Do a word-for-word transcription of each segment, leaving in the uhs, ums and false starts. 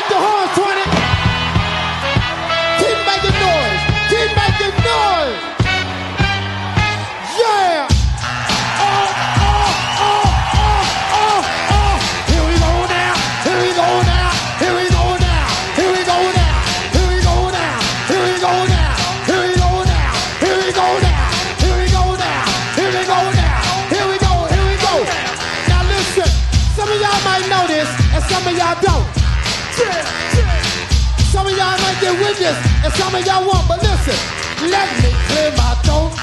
make the horn twenty. Keep making noise. Keep making noise. Yeah. Oh, oh, oh, oh, oh, oh. Here we go now. Here we go now. Here we go now. Here we go now. Here we go now. Here we go now. Here we go now. Here we go now. Here we go now. Here we go now. Here we go. Here we go. Now listen. Some of y'all might know this, and some of y'all don't. Some of y'all might get with this, and some of y'all won't. But listen, let me clear my throat.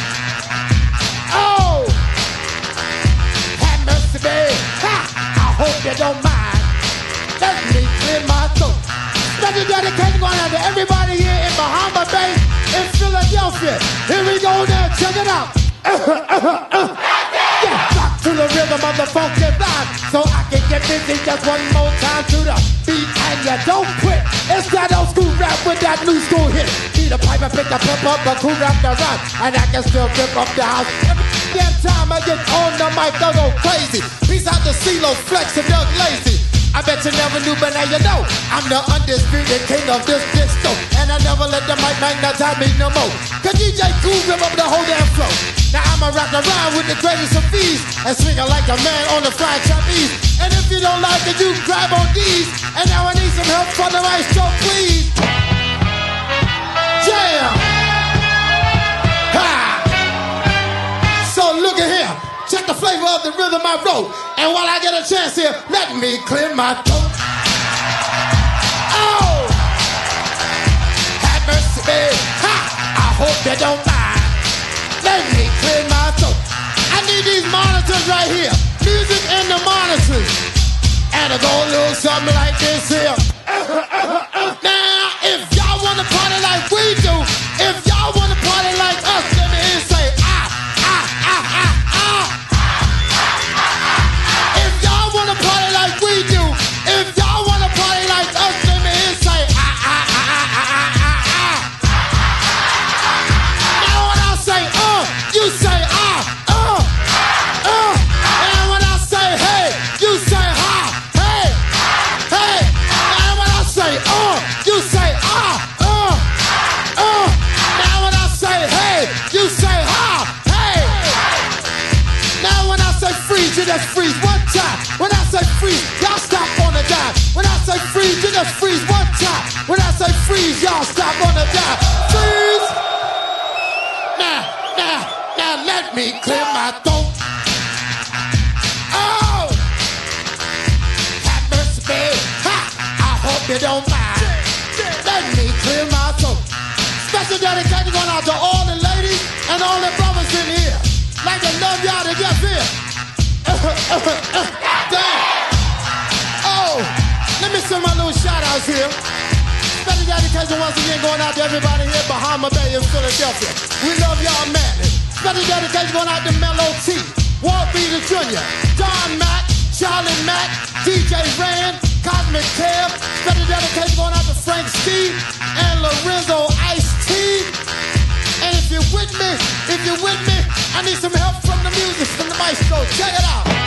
Oh, have mercy, babe. Ha! I hope you don't mind. Let me clear my throat. Special dedication going out to everybody here in Bahama Bay, in Philadelphia. Here we go now. Check it out. Yeah, rock to the rhythm of the funky rhyme, so I can get busy just one more time to the beat, and you don't quit. It's that old school rap with that new school hit. Need a pipe and pick a pep up, a cool rap the rhyme, and I can still rip up the house. Every damn time I get on the mic, I go crazy. Peace out to CeeLo, Flex, and Doug Lazy. I bet you never knew, but now you know I'm the undisputed king of this disco, and I never let the mic magnetize me no more. Cause D J Cool rip up the whole damn flow. Now I'ma rock around with the greatest of ease and swing it like a man on the flying trapeze. And if you don't like it, you grab on these. And now I need some help from the maestro, please. Jam! Ha! So look at here. Check the flavor of the rhythm I wrote. And while I get a chance here, let me clear my throat. Oh! Have mercy, babe. Ha! I hope you don't mind. Let me clear my throat. I need these monitors right here. Music and the monitors. And it go a little something like this here. Now, if y'all wanna party like we do, if y'all wanna party like us, let me hear you say ah, ah, ah, ah, ah. If y'all wanna party like we do, if y'all wanna party like us, let me hear you say ah, ah, ah, ah, ah, ah, ah. Now when I say uh, you say ah, uh, uh. And when I say hey, you say ha, hey, hey. And when I say uh, you say ah, uh, uh. Now when I say hey, you say ha, hey. Now when I say freeze, you just freeze one time. When I say freeze, y'all stop on the dime. When I say freeze, you just freeze one time. When I say freeze, y'all stop on the dime. Freeze. Now, now, now let me clear my throat. Oh! Have mercy, babe. Ha! I hope you don't mind. Let me clear my throat. Special dedication going out to all the ladies and all the brothers in here. Like to love y'all to get here. Damn. Oh! Let me send my little shout outs here. Special dedication once again going out to everybody here in Bahama Bay in Philadelphia. We love y'all madly. Special dedication going out to Melo T, Walt Beater Junior, Don Mack, Charlie Mack, D J Rand, Cosmic Kev. Special dedication going out to Frank Steve and Lorenzo Ice T. And if you're with me, if you're with me, I need some help from the music, from the maestro. Check it out.